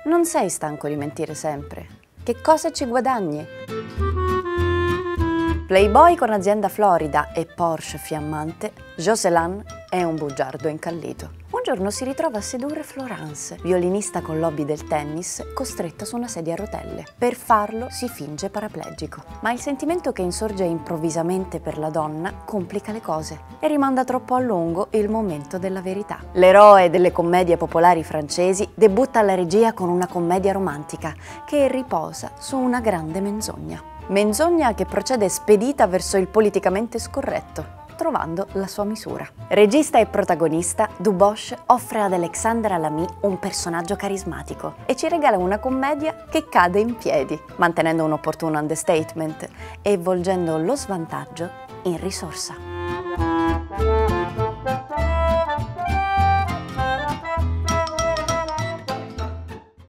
Non sei stanco di mentire sempre. Che cosa ci guadagni? Playboy con azienda florida e Porsche fiammante, Jocelyn è un bugiardo incallito. Un giorno si ritrova a sedurre Florence, violinista con l'hobby del tennis, costretta su una sedia a rotelle. Per farlo si finge paraplegico, ma il sentimento che insorge improvvisamente per la donna complica le cose e rimanda troppo a lungo il momento della verità. L'eroe delle commedie popolari francesi debutta alla regia con una commedia romantica che riposa su una grande menzogna. Menzogna che procede spedita verso il politicamente scorretto, trovando la sua misura. Regista e protagonista, Dubois offre ad Alexandra Lamy un personaggio carismatico e ci regala una commedia che cade in piedi, mantenendo un opportuno understatement e volgendo lo svantaggio in risorsa.